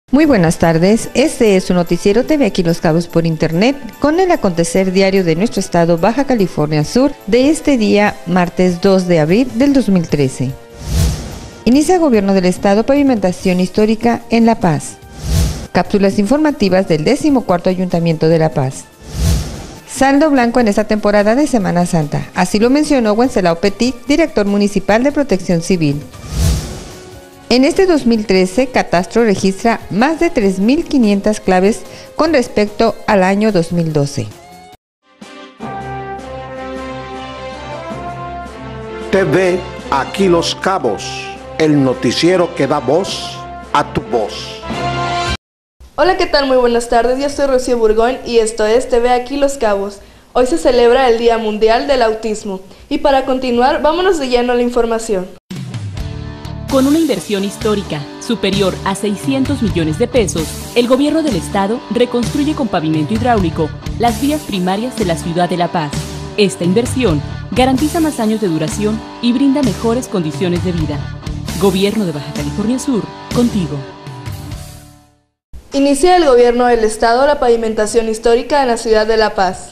Muy buenas tardes, este es su noticiero TV Aquí Los Cabos por internet con el acontecer diario de nuestro estado Baja California Sur de este día martes 2 de abril del 2013. Inicia Gobierno del Estado pavimentación histórica en La Paz. Cápsulas informativas del 14º Ayuntamiento de La Paz. Saldo blanco en esta temporada de Semana Santa, así lo mencionó Wenceslao Petit, director municipal de Protección Civil. En este 2013, Catastro registra más de 3.500 claves con respecto al año 2012. TV Aquí Los Cabos, el noticiero que da voz a tu voz. Hola, ¿qué tal? Muy buenas tardes, yo soy Rocío Burgón y esto es TV Aquí Los Cabos. Hoy se celebra el Día Mundial del Autismo y para continuar, vámonos de lleno a la información. Con una inversión histórica superior a 600 millones de pesos, el gobierno del estado reconstruye con pavimento hidráulico las vías primarias de la ciudad de La Paz. Esta inversión garantiza más años de duración y brinda mejores condiciones de vida. Gobierno de Baja California Sur, contigo. Inicia el gobierno del estado la pavimentación histórica en la ciudad de La Paz.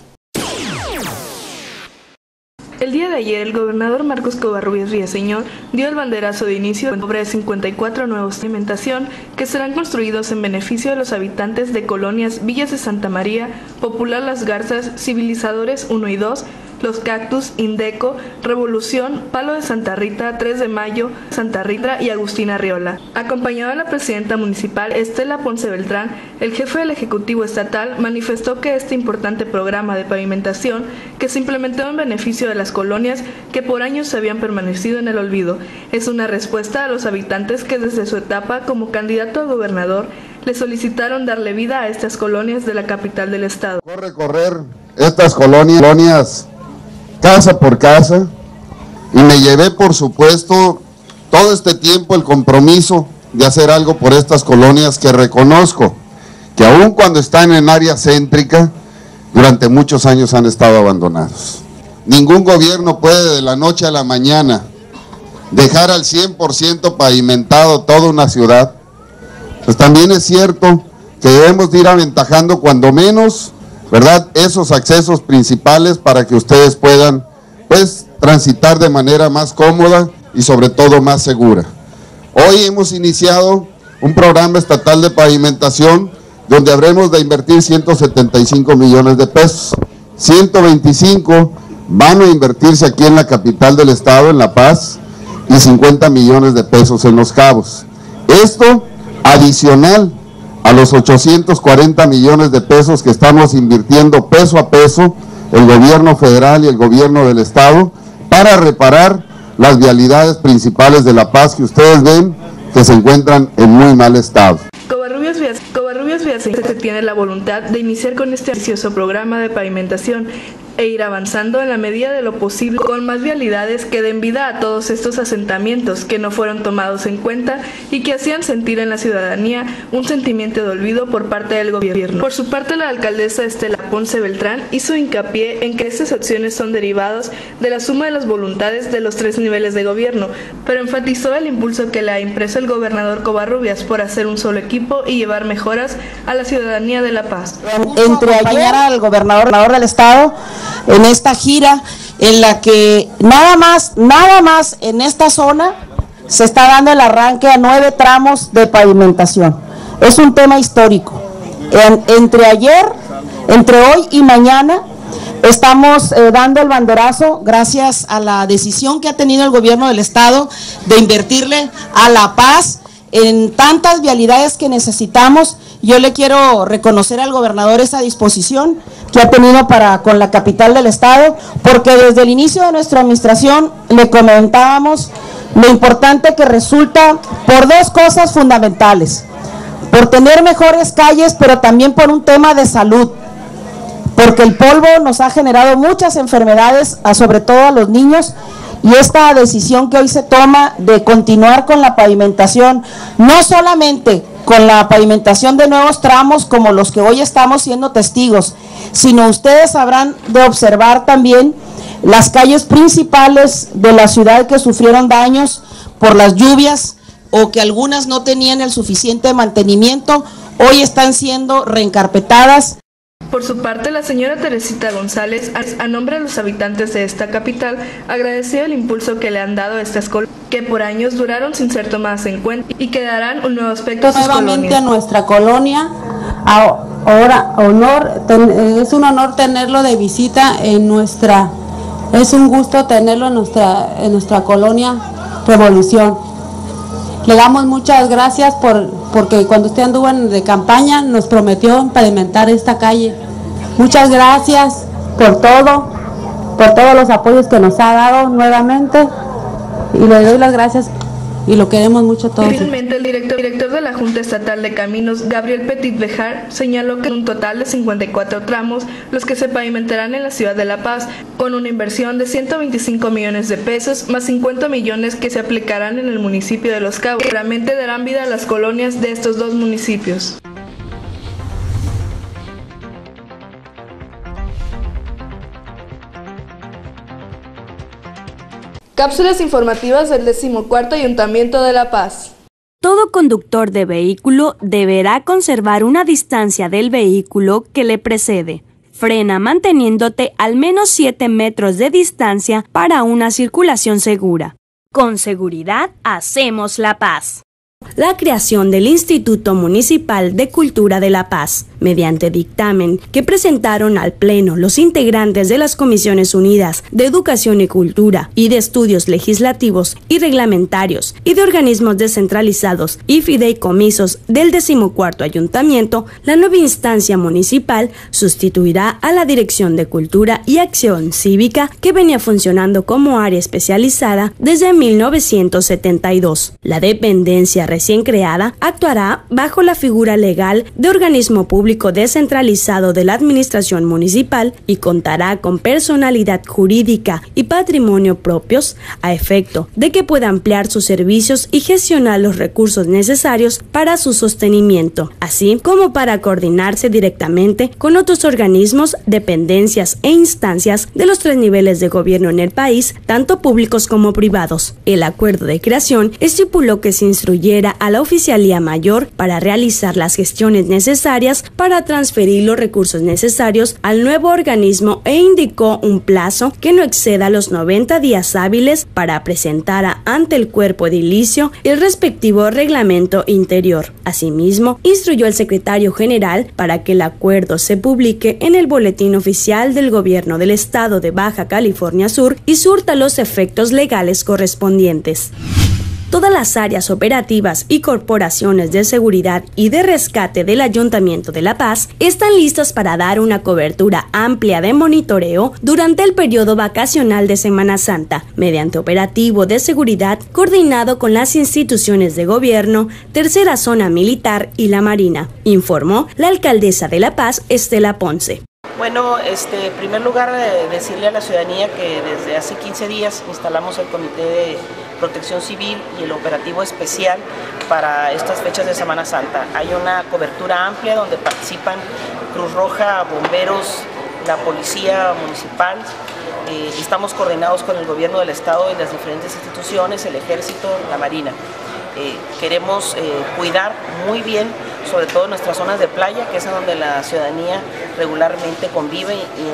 El día de ayer, el gobernador Marcos Covarrubias Villaseñor dio el banderazo de inicio de obra de 54 nuevos de pavimentación que serán construidos en beneficio de los habitantes de colonias Villas de Santa María, Popular Las Garzas, Civilizadores 1 y 2, Los Cactus, Indeco, Revolución, Palo de Santa Rita, 3 de Mayo, Santa Rita y Agustina Arriola. Acompañado de la presidenta municipal Estela Ponce Beltrán, el jefe del Ejecutivo Estatal manifestó que este importante programa de pavimentación que se implementó en beneficio de las colonias que por años se habían permanecido en el olvido es una respuesta a los habitantes que desde su etapa como candidato a gobernador le solicitaron darle vida a estas colonias de la capital del estado. Recorrer estas colonias casa por casa y me llevé por supuesto todo este tiempo el compromiso de hacer algo por estas colonias que reconozco que aun cuando están en área céntrica durante muchos años han estado abandonados. Ningún gobierno puede de la noche a la mañana dejar al 100% pavimentado toda una ciudad. Pues también es cierto que debemos de ir aventajando cuando menos, ¿verdad?, esos accesos principales para que ustedes puedan, pues, transitar de manera más cómoda y sobre todo más segura. Hoy hemos iniciado un programa estatal de pavimentación donde habremos de invertir 175 millones de pesos. 125 van a invertirse aquí en la capital del estado, en La Paz, y 50 millones de pesos en Los Cabos. Esto adicional a los 840 millones de pesos que estamos invirtiendo peso a peso el gobierno federal y el gobierno del estado para reparar las vialidades principales de La Paz que ustedes ven que se encuentran en muy mal estado. Covarrubias Villaseñor tiene la voluntad de iniciar con este ambicioso programa de pavimentación e ir avanzando en la medida de lo posible con más vialidades que den vida a todos estos asentamientos que no fueron tomados en cuenta y que hacían sentir en la ciudadanía un sentimiento de olvido por parte del gobierno. Por su parte, la alcaldesa Estela Ponce Beltrán hizo hincapié en que estas acciones son derivadas de la suma de las voluntades de los 3 niveles de gobierno, pero enfatizó el impulso que le ha impreso el gobernador Covarrubias por hacer un solo equipo y llevar mejoras a la ciudadanía de La Paz. Entre ayer al gobernador del estado en esta gira en la que nada más en esta zona se está dando el arranque a 9 tramos de pavimentación. Es un tema histórico. Entre hoy y mañana estamos dando el banderazo gracias a la decisión que ha tenido el gobierno del estado de invertirle a La Paz en tantas vialidades que necesitamos. Yo le quiero reconocer al gobernador esa disposición que ha tenido con la capital del estado, porque desde el inicio de nuestra administración le comentábamos lo importante que resulta por 2 cosas fundamentales: por tener mejores calles, pero también por un tema de salud, porque el polvo nos ha generado muchas enfermedades, sobre todo a los niños, y esta decisión que hoy se toma de continuar con la pavimentación, no solamente con la pavimentación de nuevos tramos como los que hoy estamos siendo testigos, sino ustedes habrán de observar también las calles principales de la ciudad que sufrieron daños por las lluvias, o que algunas no tenían el suficiente mantenimiento, hoy están siendo reencarpetadas. Por su parte, la señora Teresita González, a nombre de los habitantes de esta capital, agradeció el impulso que le han dado a estas colonias, que por años duraron sin ser tomadas en cuenta y que darán un nuevo aspecto a sus colonias. Nuevamente a nuestra colonia, ahora es un honor tenerlo de visita es un gusto tenerlo en nuestra colonia Revolución. Le damos muchas gracias porque cuando usted anduvo de campaña nos prometió pavimentar esta calle. Muchas gracias por todos los apoyos que nos ha dado nuevamente y le doy las gracias y lo queremos mucho todos. Finalmente, el director de la Junta Estatal de Caminos, Gabriel Petit Bejar, señaló que un total de 54 tramos los que se pavimentarán en la ciudad de La Paz, con una inversión de 125 millones de pesos, más 50 millones que se aplicarán en el municipio de Los Cabos, que realmente darán vida a las colonias de estos dos municipios. Cápsulas informativas del 14º Ayuntamiento de La Paz. Todo conductor de vehículo deberá conservar una distancia del vehículo que le precede. Frena manteniéndote al menos 7 metros de distancia para una circulación segura. Con seguridad hacemos La Paz. La creación del Instituto Municipal de Cultura de La Paz, mediante dictamen que presentaron al Pleno los integrantes de las Comisiones Unidas de Educación y Cultura y de Estudios Legislativos y Reglamentarios y de organismos descentralizados y fideicomisos del 14º Ayuntamiento, la nueva instancia municipal sustituirá a la Dirección de Cultura y Acción Cívica que venía funcionando como área especializada desde 1972. La dependencia recién creada actuará bajo la figura legal de organismo público descentralizado de la administración municipal y contará con personalidad jurídica y patrimonio propios a efecto de que pueda ampliar sus servicios y gestionar los recursos necesarios para su sostenimiento, así como para coordinarse directamente con otros organismos, dependencias e instancias de los 3 niveles de gobierno en el país, tanto públicos como privados. El acuerdo de creación estipuló que se instruyera a la Oficialía Mayor para realizar las gestiones necesarias para transferir los recursos necesarios al nuevo organismo e indicó un plazo que no exceda los 90 días hábiles para presentar ante el cuerpo edilicio el respectivo reglamento interior. Asimismo, instruyó al secretario general para que el acuerdo se publique en el Boletín Oficial del Gobierno del Estado de Baja California Sur y surta los efectos legales correspondientes. Todas las áreas operativas y corporaciones de seguridad y de rescate del Ayuntamiento de La Paz están listas para dar una cobertura amplia de monitoreo durante el periodo vacacional de Semana Santa, mediante operativo de seguridad coordinado con las instituciones de gobierno, Tercera Zona Militar y la Marina, informó la alcaldesa de La Paz, Estela Ponce. Bueno, en primer lugar, decirle a la ciudadanía que desde hace 15 días instalamos el Comité de Protección Civil y el operativo especial para estas fechas de Semana Santa. Hay una cobertura amplia donde participan Cruz Roja, bomberos, la policía municipal. Estamos coordinados con el gobierno del estado y las diferentes instituciones, el ejército, la marina. Queremos cuidar muy bien, sobre todo nuestras zonas de playa, que es donde la ciudadanía regularmente convive,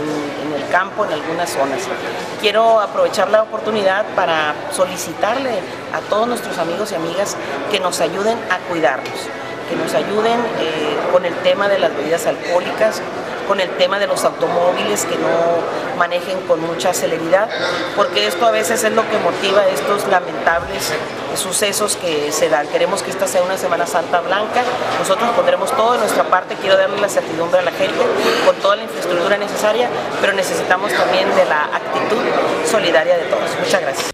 en el campo, en algunas zonas. Quiero aprovechar la oportunidad para solicitarle a todos nuestros amigos y amigas que nos ayuden a cuidarnos, que nos ayuden con el tema de las bebidas alcohólicas, con el tema de los automóviles, que no manejen con mucha celeridad, porque esto a veces es lo que motiva estos lamentables sucesos que se dan. Queremos que esta sea una Semana Santa blanca, nosotros pondremos todo de nuestra parte. Quiero darle la certidumbre a la gente con toda la infraestructura necesaria, pero necesitamos también de la actitud solidaria de todos. Muchas gracias.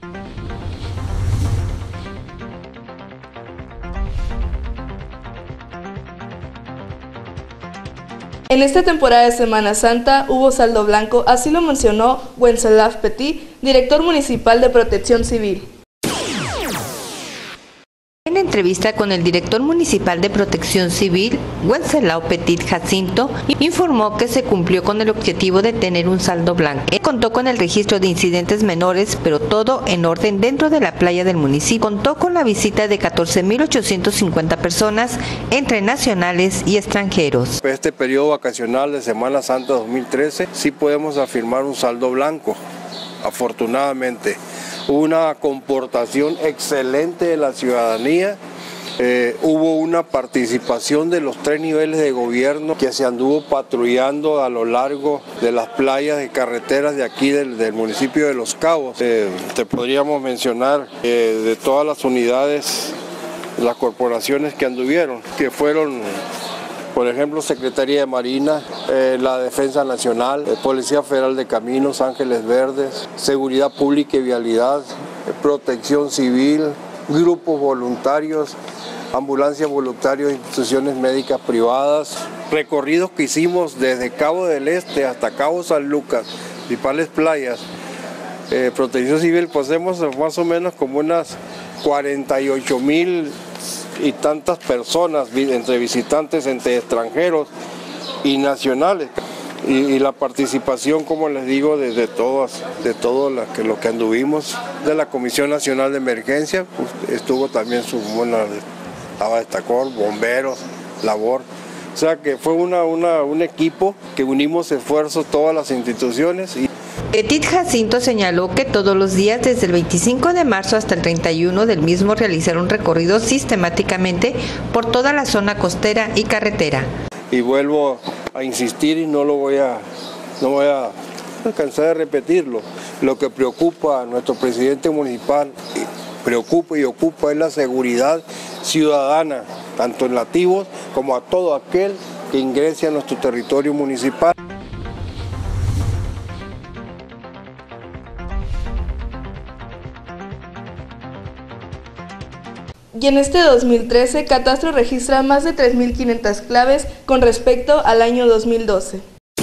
En esta temporada de Semana Santa hubo saldo blanco, así lo mencionó Wenceslao Petit, director municipal de Protección Civil. En entrevista entrevista con el director municipal de Protección Civil, Wenceslao Petit Jacinto, informó que se cumplió con el objetivo de tener un saldo blanco. Contó con el registro de incidentes menores, pero todo en orden dentro de la playa del municipio. Contó con la visita de 14.850 personas, entre nacionales y extranjeros. Este periodo vacacional de Semana Santa 2013 sí podemos afirmar un saldo blanco, afortunadamente. Una comportación excelente de la ciudadanía. Hubo una participación de los 3 niveles de gobierno que se anduvo patrullando a lo largo de las playas y carreteras de aquí del municipio de Los Cabos. Te podríamos mencionar de todas las unidades, las corporaciones que anduvieron, que fueron, por ejemplo, Secretaría de Marina, la Defensa Nacional, Policía Federal de Caminos, Ángeles Verdes, Seguridad Pública y Vialidad, Protección Civil, grupos voluntarios, ambulancias voluntarios, instituciones médicas privadas, recorridos que hicimos desde Cabo del Este hasta Cabo San Lucas, principales playas. Protección Civil, posemos más o menos como unas 48,000 y tantas personas, entre visitantes, entre extranjeros y nacionales. Y la participación, como les digo, de todo lo que anduvimos, de la Comisión Nacional de Emergencia, pues, estuvo también estaba destacó, bomberos, labor. O sea que fue un equipo que unimos esfuerzos todas las instituciones. Petit Jacinto señaló que todos los días desde el 25 de marzo hasta el 31 del mismo realizaron recorridos sistemáticamente por toda la zona costera y carretera. Y vuelvo a insistir y no voy a cansar de repetirlo. Lo que preocupa a nuestro presidente municipal, preocupa y ocupa, es la seguridad ciudadana, tanto en nativos como a todo aquel que ingrese a nuestro territorio municipal. Y en este 2013, Catastro registra más de 3.500 claves con respecto al año 2012.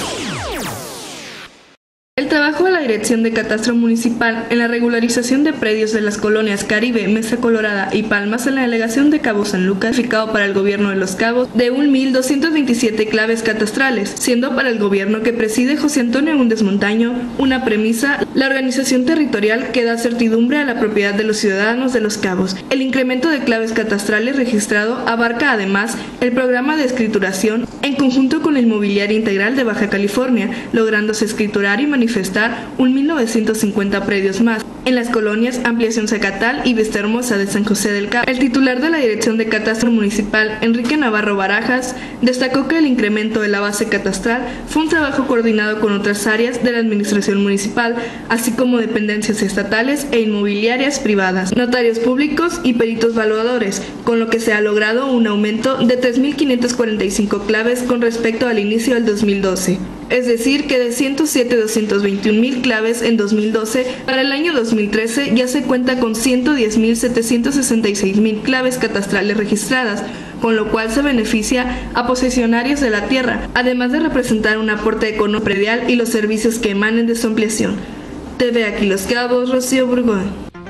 El trabajo de la Dirección de Catastro Municipal en la regularización de predios de las colonias Caribe, Mesa Colorada y Palmas en la delegación de Cabo San Lucas, notificado para el gobierno de Los Cabos de 1.227 claves catastrales, siendo para el gobierno que preside José Antonio Agúndez Montaño una premisa, la organización territorial que da certidumbre a la propiedad de los ciudadanos de Los Cabos. El incremento de claves catastrales registrado abarca además el programa de escrituración en conjunto con la Inmobiliaria Integral de Baja California, lográndose escriturar y manifestar 1.950 predios más en las colonias Ampliación Zacatal y Vista Hermosa de San José del Cabo. El titular de la Dirección de Catastro Municipal, Enrique Navarro Barajas, destacó que el incremento de la base catastral fue un trabajo coordinado con otras áreas de la administración municipal, así como dependencias estatales e inmobiliarias privadas, notarios públicos y peritos evaluadores, con lo que se ha logrado un aumento de 3.545 claves con respecto al inicio del 2012. Es decir, que de 107.221.000 claves en 2012, para el año 2013 ya se cuenta con 110.766.000 claves catastrales registradas, con lo cual se beneficia a posesionarios de la tierra, además de representar un aporte económico predial y los servicios que emanen de su ampliación. TV Aquí Los Cabos, Rocío Burgoyne.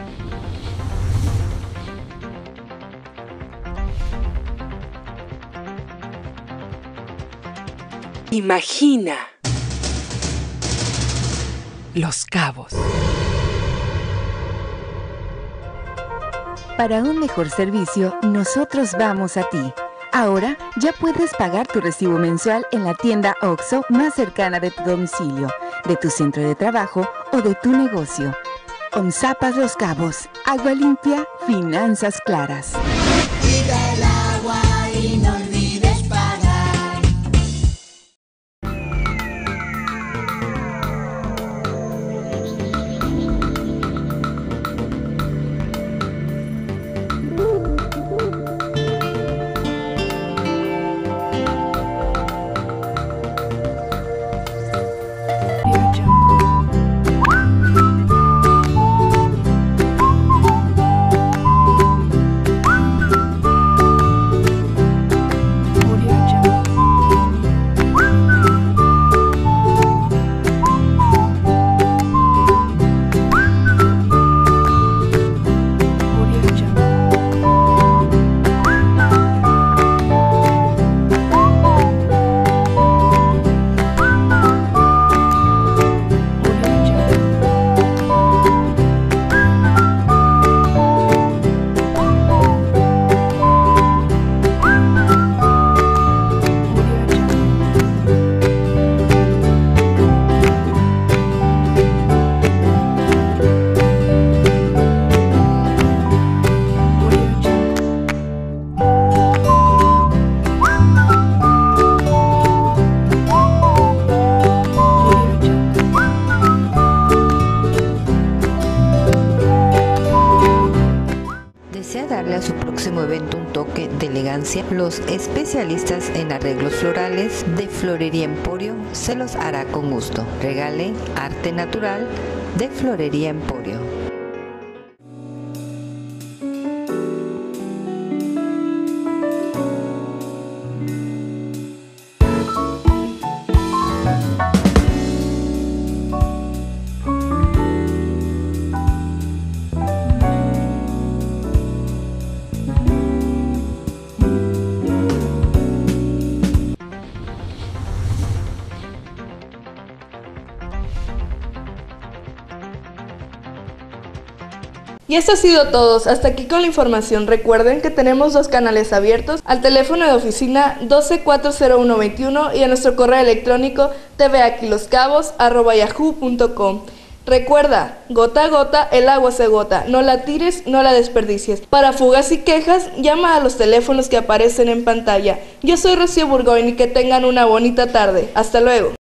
Imagina Los Cabos. Para un mejor servicio, nosotros vamos a ti. Ahora ya puedes pagar tu recibo mensual en la tienda OXXO más cercana de tu domicilio, de tu centro de trabajo o de tu negocio. OMSAPAS Los Cabos. Agua limpia, finanzas claras. Cuida el agua y no olvides pagar. elegancia, los especialistas en arreglos florales de Florería Emporio se los hará con gusto. Regale arte natural de Florería Emporio. Y esto ha sido todo, hasta aquí con la información. Recuerden que tenemos 2 canales abiertos, al teléfono de oficina 12-401-21 y a nuestro correo electrónico tvaquiloscabos@yahoo.com. Recuerda, gota a gota el agua se agota, no la tires, no la desperdicies. Para fugas y quejas, llama a los teléfonos que aparecen en pantalla. Yo soy Rocío Burgoyne y que tengan una bonita tarde. Hasta luego.